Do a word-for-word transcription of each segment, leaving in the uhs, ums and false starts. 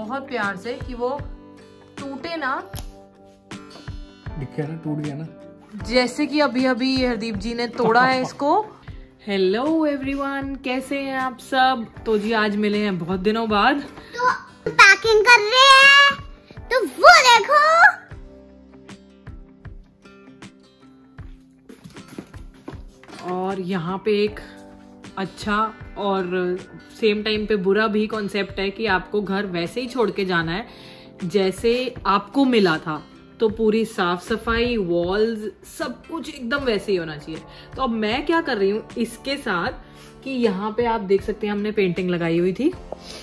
बहुत प्यार से कि वो टूटे ना। दिख गया ना, टूट गया ना, जैसे कि अभी अभी हरदीप जी ने तोड़ा है इसको। हेलो एवरीवन, कैसे हैं आप सब? तो जी आज मिले हैं बहुत दिनों बाद। तो पैकिंग कर रहे हैं, तो वो देखो। और यहाँ पे एक अच्छा और सेम टाइम पे बुरा भी कॉन्सेप्ट है कि आपको घर वैसे ही छोड़ के जाना है जैसे आपको मिला था। तो पूरी साफ सफाई, वॉल्स, सब कुछ एकदम वैसे ही होना चाहिए। तो अब मैं क्या कर रही हूँ इसके साथ कि यहाँ पे आप देख सकते हैं हमने पेंटिंग लगाई हुई थी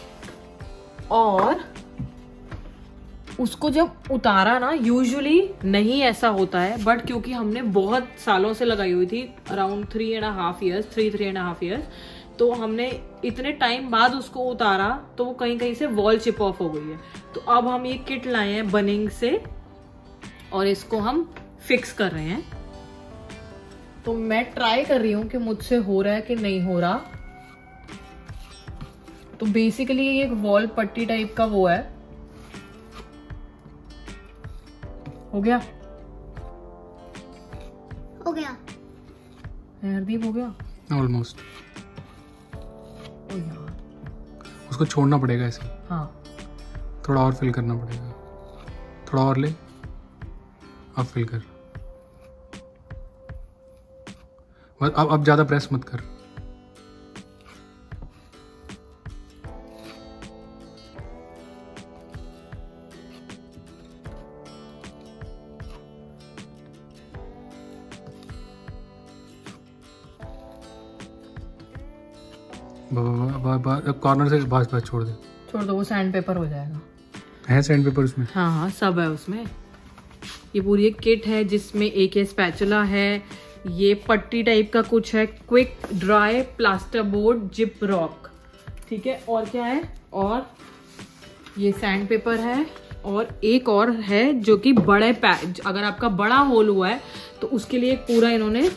और उसको जब उतारा ना, यूजुअली नहीं ऐसा होता है, बट क्योंकि हमने बहुत सालों से लगाई हुई थी, around three and half years three three and half years तो हमने इतने टाइम बाद उसको उतारा तो वो कहीं कहीं से वॉल चिप ऑफ हो गई है। तो अब हम ये किट लाए हैं बनिंग से और इसको हम फिक्स कर रहे हैं। तो मैं ट्राई कर रही हूं कि मुझसे हो रहा है कि नहीं हो रहा। तो बेसिकली ये एक वॉल पट्टी टाइप का वो है। हो गया हो गया हरदीप, हो गया ऑलमोस्ट। ओ यार, उसको छोड़ना पड़ेगा ऐसे। हाँ थोड़ा और फिल करना पड़ेगा, थोड़ा और ले, अब फिल कर। बस अब अब ज्यादा प्रेस मत कर। कॉर्नर से बस बस छोड़ दे, छोड़ दो, वो सैंड पेपर हो जाएगा। है सैंड पेपर उसमें? हाँ हाँ सब है उसमें। ये पूरी एक किट है जिसमें एक ये स्पैचुला है, ये पट्टी टाइप का कुछ है, quick dry plaster board, Gyprock, ठीक है। और क्या है, और ये सैंड पेपर है और एक और है जो कि बड़े पैच, अगर आपका बड़ा होल हुआ है तो उसके लिए पूरा इन्होंने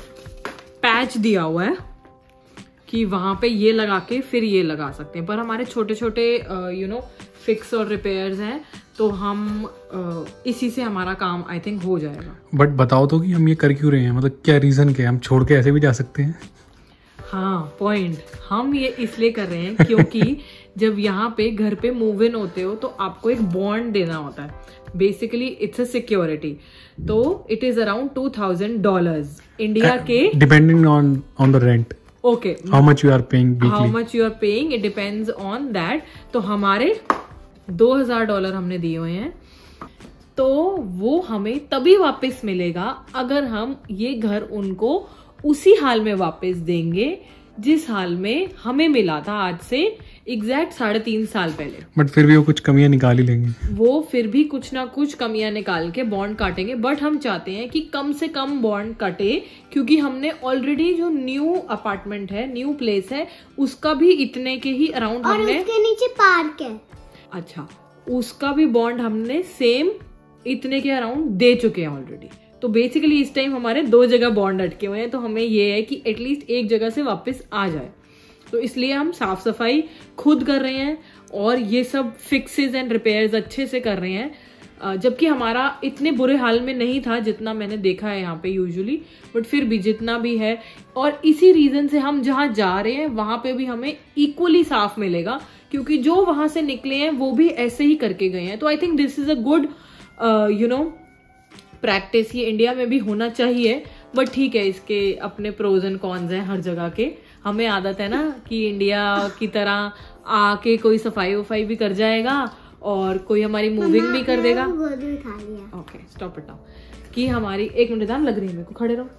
पैच दिया हुआ है कि वहां पे ये लगा के फिर ये लगा सकते हैं। पर हमारे छोटे छोटे यू नो फिक्स और रिपेयर्स हैं तो हम uh, इसी से हमारा काम आई थिंक हो जाएगा। बट बताओ तो कि हम ये कर क्यों रहे हैं, मतलब क्या रीजन क्या है? हम छोड़ के ऐसे भी जा सकते हैं। हाँ पॉइंट, हम ये इसलिए कर रहे हैं क्योंकि जब यहाँ पे घर पे मूव इन होते हो तो आपको एक बॉन्ड देना होता है। Basically it's a security. तो it is around two thousand dollars India के, depending on on the rent. Okay, how much you are paying, how much you are paying, it depends on that. तो हमारे दो हजार dollar हमने दिए हुए हैं, तो वो हमें तभी वापस मिलेगा अगर हम ये घर उनको उसी हाल में वापस देंगे जिस हाल में हमें मिला था आज से एग्जैक्ट साढ़े तीन साल पहले। बट फिर भी वो कुछ कमियां निकाल ही लेंगे। वो फिर भी कुछ ना कुछ कमियां निकाल के बॉन्ड काटेंगे, बट हम चाहते हैं कि कम से कम बॉन्ड कटे क्योंकि हमने ऑलरेडी जो न्यू अपार्टमेंट है, न्यू प्लेस है, उसका भी इतने के ही अराउंड और हमने, उसके नीचे पार्क है, अच्छा उसका भी बॉन्ड हमने सेम इतने के अराउंड दे चुके हैं ऑलरेडी। तो बेसिकली इस टाइम हमारे दो जगह बॉन्ड अटके हुए हैं, तो हमें ये है कि एटलीस्ट एक जगह से वापस आ जाए। तो इसलिए हम साफ सफाई खुद कर रहे हैं और ये सब फिक्सेस एंड रिपेयर्स अच्छे से कर रहे हैं, जबकि हमारा इतने बुरे हाल में नहीं था जितना मैंने देखा है यहाँ पे यूजुअली, बट फिर भी जितना भी है। और इसी रीजन से हम जहाँ जा रहे हैं वहां पे भी हमें इक्वली साफ मिलेगा क्योंकि जो वहां से निकले हैं वो भी ऐसे ही करके गए हैं। तो I think this is a good you know practice. ये इंडिया में भी होना चाहिए, बट ठीक है, इसके अपने प्रोज एंड कॉन्स हैं हर जगह के। हमें आदत है ना कि इंडिया की तरह आके कोई सफाई वफाई भी कर जाएगा और कोई हमारी मूविंग भी कर देगा। ओके स्टॉप इट नाउ, कि हमारी एक मिनट दाम लग रही है मेरे को, खड़े रहो।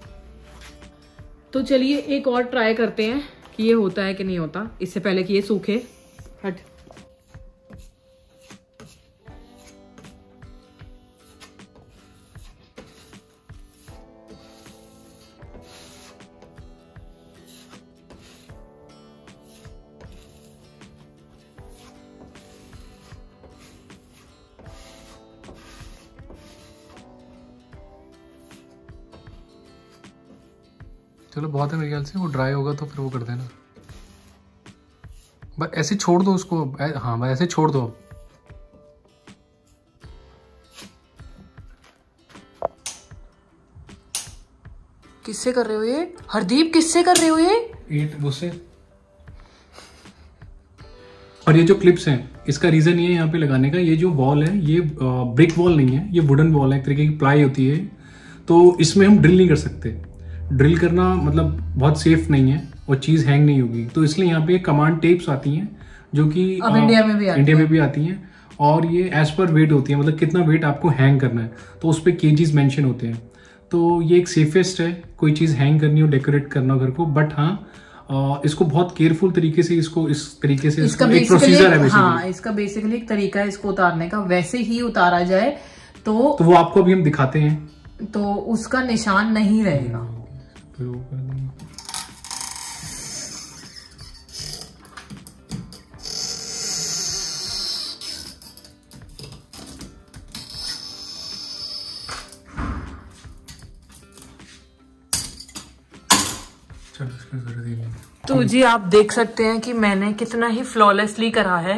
तो चलिए एक और ट्राई करते हैं कि ये होता है कि नहीं होता, इससे पहले कि ये सूखे। हट, चलो बहुत है मेरे ख्याल से। वो ड्राई होगा तो फिर वो कर देना। बस ऐसे छोड़ दो उसको। हाँ बस ऐसे छोड़ दो। किससे कर रहे हो ये हरदीप? किससे कर रहे हो ये? एट वो से। और ये जो क्लिप्स हैं इसका रीजन ये है यहाँ पे लगाने का, ये जो वॉल है ये ब्रिक वॉल नहीं है, ये वुडन वॉल है, एक तरीके की प्लाई होती है, तो इसमें हम ड्रिल नहीं कर सकते। ड्रिल करना मतलब बहुत सेफ नहीं है और चीज हैंग नहीं होगी, तो इसलिए यहाँ पे कमांड टेप्स आती हैं जो कि अब इंडिया में भी आती इंडिया में भी आती हैं, और ये एज पर वेट होती है, मतलब कितना वेट आपको हैंग करना है, तो उस पर केजीज मेंशन होते हैं। तो ये एक सेफेस्ट है कोई चीज हैंग करनी हो, डेकोरेट करना हो घर को। बट हाँ आ, इसको बहुत केयरफुल तरीके से इसको इस तरीके से इसका एक प्रोसीजर है बेसिकली। हाँ, इसका बेसिकली एक तरीका है इसको उतारने का, वैसे ही उतारा जाए तो तो वो आपको अभी हम दिखाते हैं, तो उसका निशान नहीं रहेगा। फिर वो कर देंगे। तो जी आप देख सकते हैं कि मैंने कितना ही फ्लॉलेसली करा है।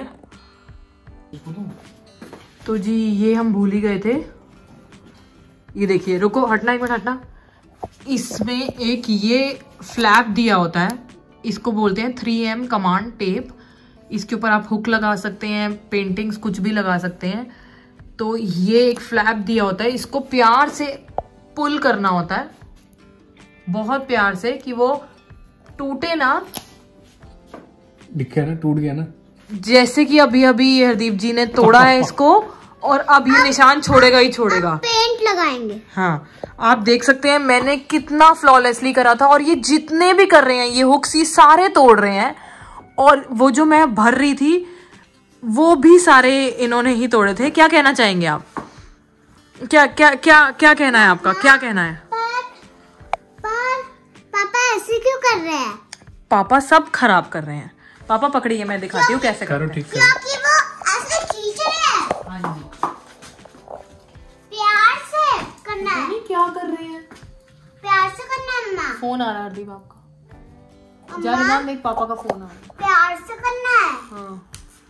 तो जी ये हम भूल ही गए थे, ये देखिए, रुको हटना एक मिनट हटना। इसमें एक ये फ्लैप दिया होता है, इसको बोलते हैं थ्री एम कमांड टेप। इसके ऊपर आप हुक लगा सकते हैं, पेंटिंग्स कुछ भी लगा सकते हैं। तो ये एक फ्लैप दिया होता है, इसको प्यार से पुल करना होता है, बहुत प्यार से, कि वो टूटे ना। दिख गया ना, टूट गया ना, जैसे कि अभी अभी हरदीप जी ने तोड़ा है इसको, और अब ये निशान छोड़ेगा ही छोड़ेगा। पेंट लगाएंगे। हाँ, आप देख सकते हैं मैंने कितना फ्लॉलेसली करा था, और ये जितने भी कर रहे हैं ये हुक्स ये सारे तोड़ रहे हैं, और वो जो मैं भर रही थी वो भी सारे इन्होंने ही तोड़े थे। क्या कहना चाहेंगे आप? क्या क्या क्या क्या कहना है आपका? क्या कहना है? पर, पर पापा ऐसे क्यों कर रहे हैं? पापा सब खराब कर रहे हैं। पापा पकड़िए, मैं दिखाती हूँ कैसे करो, करते हैं। ठीक करो। क्योंकि वो ऐसे खींच रहे हैं। हाँ जी, प्यार से करना है। नहीं, क्या कर रहे हैं? प्यार से करना है मम्मा। फोन आ रहा है हरदीप आपका, जा रिदान देख, पापा का फोन आ रहा है। प्यार से करना है। हाँ,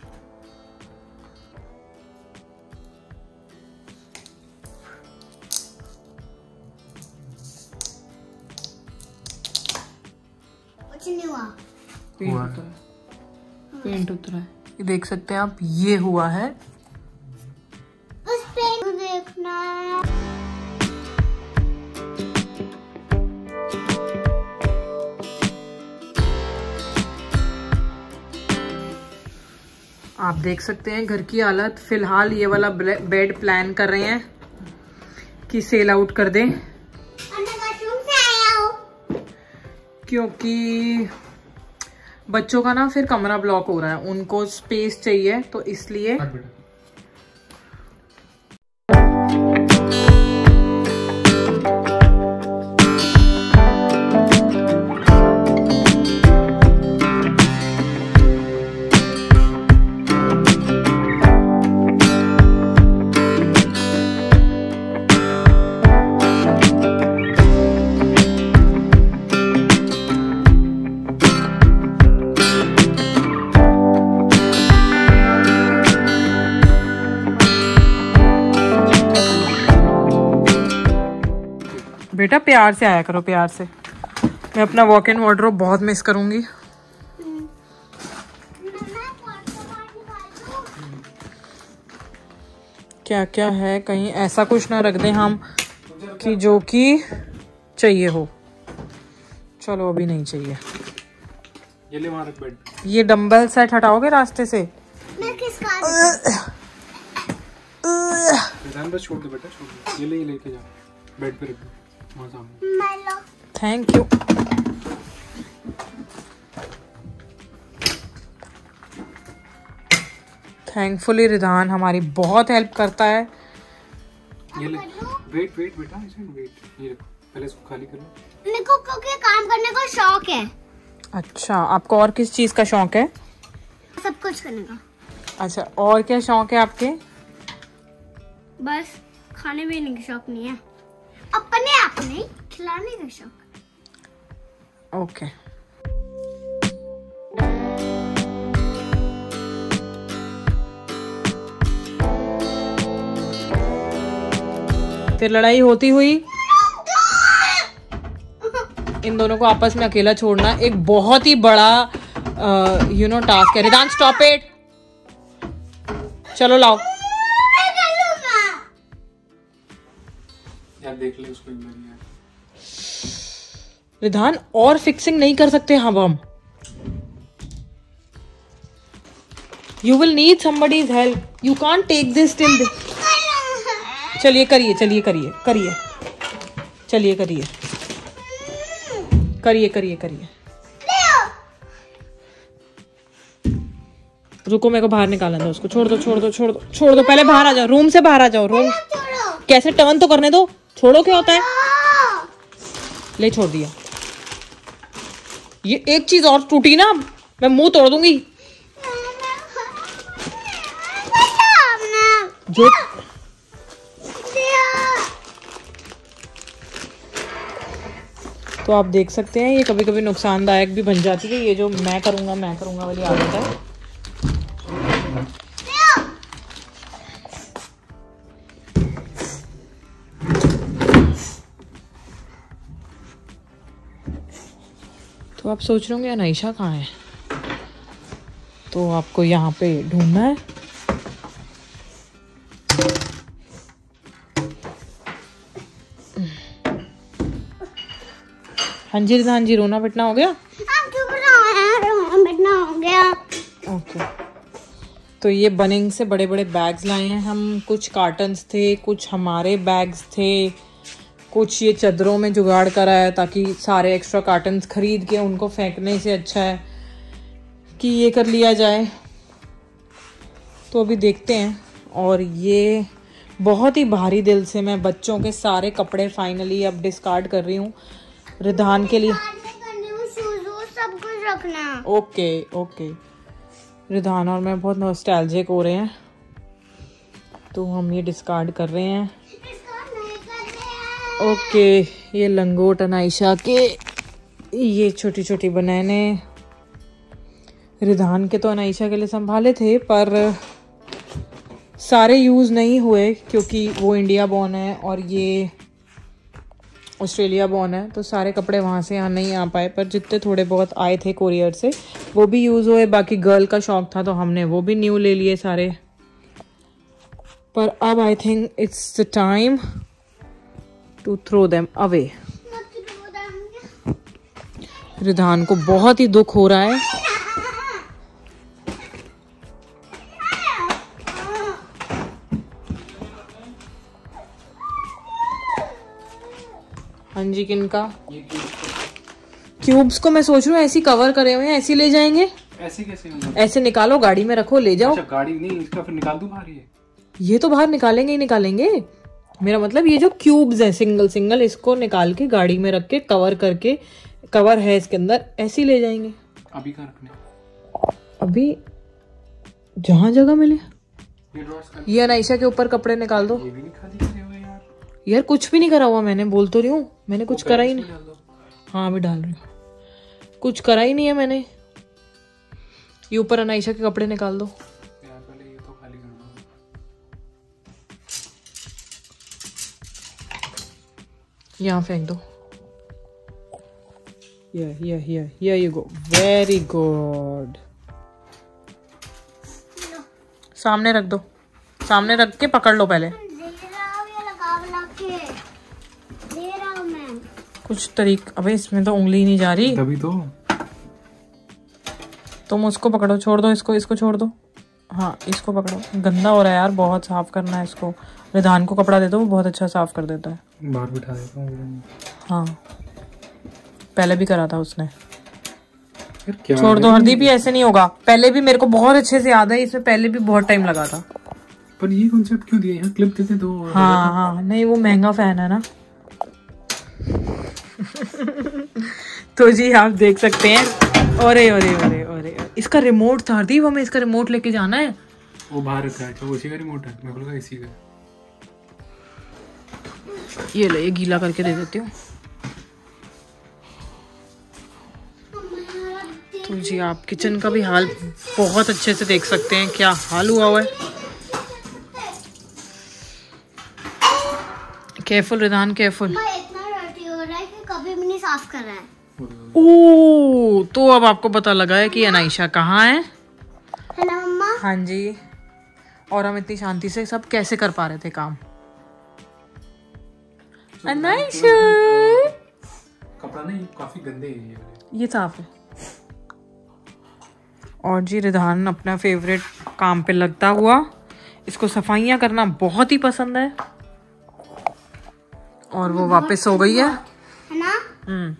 कुछ नहीं हुआ। पेंट उतरा है, पेंट उतरा है, ये देख सकते हैं आप, ये हुआ है। उस पेंट को देखना है। आप देख सकते हैं घर की हालत। फिलहाल ये वाला बेड प्लान कर रहे हैं कि सेल आउट कर दें, से आया हूँ। क्योंकि बच्चों का ना फिर कमरा ब्लॉक हो रहा है, उनको स्पेस चाहिए, तो इसलिए। बेटा प्यार से आया करो, प्यार से। मैं अपना वॉक इन वार्डरोब बहुत मिस करूंगी। क्या क्या है, कहीं ऐसा कुछ ना रख दें हम कि जो कि चाहिए हो। चलो अभी नहीं चाहिए। ये ले वहां रख बेड। ये डंबल सेट हटाओगे रास्ते से? मैं किसका? बस छोड़ दो बेटा, छोड़ दो। ये ले, ये लेके जा, बेड पे रख दो वहां सामने। Thank you. थैंकफुली रिदान हमारी बहुत हेल्प करता है। ये ले, वेट वेट बेटा, ऐसे वेट, ये रखो, पहले इसको खाली कर लो। मेरे को क्योंकि काम करने का शौक है। अच्छा, आपको और किस चीज का शौक है? सब कुछ करने का। अच्छा, और क्या शौक है आपके? बस खाने पीने का शौक नहीं है, अपने आप नहीं खिलाने का शौक। ओके। फिर लड़ाई होती हुई इन दोनों को आपस में अकेला छोड़ना एक बहुत ही बड़ा यू नो टास्क है। रिदान स्टॉप इट, चलो लाओ यार देख ले उसको एक बार यार। रिदान और फिक्सिंग नहीं कर सकते हम हम you will need somebody's help, you can't take this till this. चलिए करिए चलिए करिए करिए चलिए करिए करिए करिए करिए रुको, मेरे को बाहर निकालना था उसको। छोड़ दो छोड़ दो छोड़ दो छोड़ दो, पहले बाहर आ जाओ, रूम से बाहर आ जाओ। रूम कैसे टर्न तो करने दो, छोड़ो क्या होता है। ले छोड़ दिया। ये एक चीज और टूटी ना मैं मुंह तोड़ दूंगी। जो तो आप देख सकते हैं ये कभी कभी नुकसानदायक भी बन जाती है। ये जो मैं करूंगा मैं करूंगा वाली आदत है। तो आप सोच रहे होंगे अनाइशा कहाँ है, तो आपको यहाँ पे ढूंढना है। हाँ जी रिधान जी, रोना पिटना हो गया? रोना पिटना हो गया। ओके, तो ये बनिंग से बड़े बड़े बैग्स लाए हैं हम। कुछ कार्टन्स थे, कुछ हमारे बैग्स थे, कुछ ये चादरों में जुगाड़ करा है ताकि सारे एक्स्ट्रा कार्टन्स खरीद के उनको फेंकने से अच्छा है कि ये कर लिया जाए। तो अभी देखते हैं। और ये बहुत ही भारी दिल से मैं बच्चों के सारे कपड़े फाइनली अब डिस्कार्ड कर रही हूँ रिधान के लिए। सब कुछ रखना। ओके ओके, रिधान और मैं बहुत नॉस्टैल्जिक हो रहे हैं तो हम ये डिस्कार्ड कर रहे हैं। ओके, ये लंगोट अनाइशा के, ये छोटी छोटी बनैने रिधान के तो अनाइशा के लिए संभाले थे पर सारे यूज़ नहीं हुए क्योंकि वो इंडिया बॉर्न है और ये ऑस्ट्रेलिया बॉर्न है, तो सारे कपड़े वहाँ से यहाँ नहीं आ पाए। पर जितने थोड़े बहुत आए थे कोरियर से वो भी यूज़ हुए। बाकी गर्ल का शौक था तो हमने वो भी न्यू ले लिए सारे। पर अब I think it's the time to throw them away. Ridhaan को बहुत ही दुख हो रहा है। हाँ जी, किनका? क्यूब्स को मैं सोच रही हूँ ऐसी कवर करे हुए हैं, ऐसी ले जाएंगे। ऐसे कैसे मतलब? ऐसे निकालो, गाड़ी में रखो, ले जाओ। अच्छा, गाड़ी नहीं, इसका फिर निकाल दूं बाहर? ये ये तो बाहर निकालेंगे ही निकालेंगे। मेरा मतलब ये जो क्यूब्स है सिंगल सिंगल, इसको निकाल के गाड़ी में रख के कवर करके, कवर है इसके अंदर, ऐसे ही ले जाएंगे। अभी कहाँ रखने? अभी जहाँ जगह मिले। ये ड्रॉर्स का, ये अनाइशा के ऊपर कपड़े निकाल दो। ये भी नहीं खाली करे हुए यार। यार कुछ भी नहीं करा हुआ मैंने, बोल तो रही हूँ मैंने कुछ करा ही नहीं। हाँ अभी डाल रही हूँ, कुछ करा ही नहीं है मैंने। ये ऊपर अनाइशा के कपड़े निकाल दो। यार पहले ये तो खाली कर दो। यहाँ फेंक दो। ये ये ये ये यू गो, वेरी गुड। सामने रख दो, सामने रख के पकड़ लो पहले। कुछ तरीक, अबे इसमें तो उंगली नहीं जा रही। तभी तो। तुम उसको पकड़ो, छोड़ दो इसको, इसको छोड़ दो। हाँ इसको पकड़ो, गंदा हो रहा है यार, बहुत साफ करना है इसको। रिधान को कपड़ा दे दो, वो बहुत अच्छा साफ कर देता है। बाहर बिठा देता हूँ। हाँ पहले भी करा था उसने। क्या छोड़ दो हरदीप, भी ऐसे नहीं होगा। पहले भी मेरे को बहुत अच्छे से याद है, इसमें पहले भी बहुत टाइम लगा था। पर ये कॉन्सेप्ट क्यों दिया? यहाँ क्लिप देते तो। हाँ हाँ, नहीं वो महंगा फैन है ना। तो जी आप देख सकते हैं। अरे अरे अरे अरे, इसका रिमोट था हरदीप, हमें इसका रिमोट लेके जाना है। वो बाहर रखा है, वो उसी का रिमोट है। मैं बोलूँगा इसी का। ये ले, ये गीला करके दे देती हूँ। तो जी आप किचन का भी हाल बहुत अच्छे से देख सकते हैं, क्या हाल हुआ हुआ है। Careful Ridhaan, careful. इतना डर्टी हो रहा है कि कभी भी अपनी साफ कर रहा है। ओ, तो अब आपको पता लगा है कि अनाइशा कहाँ है। है ना मम्मा? हाँ जी। और हम इतनी शांति से सब कैसे कर पा रहे थे काम। अनाइशा, कपड़ा नहीं, काफी गंदे हैं ये वाले। ये साफ है। और जी रिधान अपना फेवरेट काम पे लगता हुआ, इसको सफाइयाँ करना बहुत ही पसंद है। और वो वापस हो गई है, है ना? हम्म।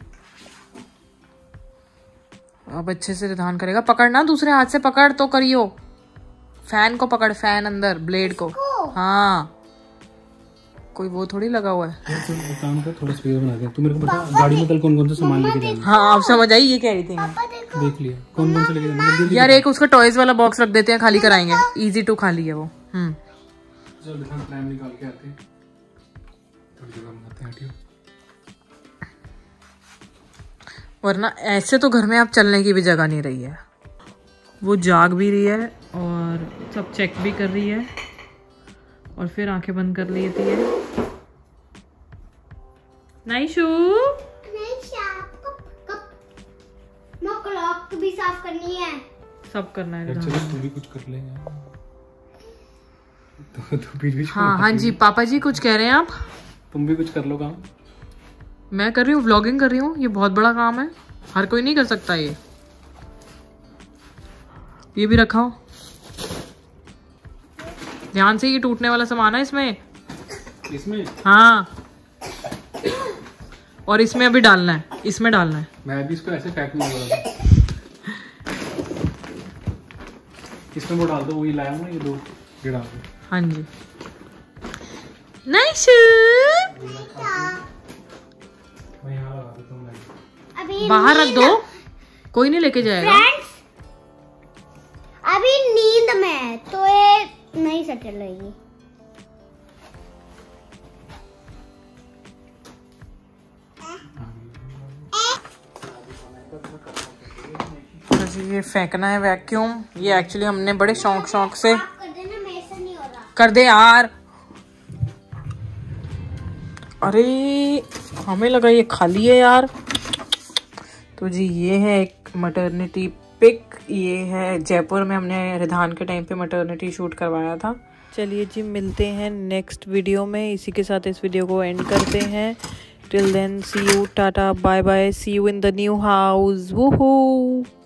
अब अच्छे से रिधान करेगा। पकड़ना, दूसरे हाथ से पकड़ तो करियो। फैन को पकड़, फैन अंदर, ब्लेड को। हाँ, कोई वो थोड़ी लगा हुआ है। तो काम कर, थोड़ा स्पेयर बना दे। तू मेरे को बता गाड़ी में कल कौन कौन से सामान लेके जाना। हाँ, आप समझ आई ये कह रही थी। देख लिया कौन कौन से लेके जाना। यार एक उसका टॉयज वाला बॉक्स रख देते हैं, खाली कराएंगे। इजी टू खाली है वो। हम्म, चल हम टाइम निकाल के आते हैं, थोड़ी जगह बनाते हैं। हटियो, वरना ऐसे तो घर में आप चलने की भी जगह नहीं रही है। वो जाग भी रही है और सब चेक भी कर रही है और फिर आंखें बंद कर लेती है। नाइशू, क्लॉक भी साफ करनी है। सब करना है। चलो तू भी कुछ कर ले यार। तो तू बीच बीच हाँ हाँ जी, पापा जी कुछ कह रहे हैं आप? तुम भी कुछ कर लो काम। मैं कर रही हूँ, व्लॉगिंग कर रही हूँ। ये बहुत बड़ा काम है, हर कोई नहीं कर सकता। ये ये भी रखाओ ध्यान से। ये टूटने वाला सामान है इसमें। इसमें? हाँ, और इसमें अभी डालना है, इसमें डालना है। मैं भी इसको ऐसे फेंकने वाला था। इसमें वो डाल दो, वही लाया हूँ ना, ये दो ये डाल दो। हाँ जी। नाइस। मैं यहाँ लगा देता हूँ। अभी बाहर रख दो, कोई नहीं लेके जाएगा। फ्रेंड्स, अभी नींद में है तो ये नहीं सेटल रहेगी। ये फेंकना है वैक्यूम। ये एक्चुअली हमने बड़े शौक शौक से कर देना, मेरे से नहीं हो रहा। कर दे यार। अरे हमें लगा ये खाली है यार। तो जी ये है एक मैटरनिटी पिक। ये है जयपुर में, हमने रिधान के टाइम पे मैटरनिटी शूट करवाया था। चलिए जी, मिलते हैं नेक्स्ट वीडियो में। इसी के साथ इस वीडियो को एंड करते हैं। Till then see you, tata, bye bye, see you in the new house. वूहू।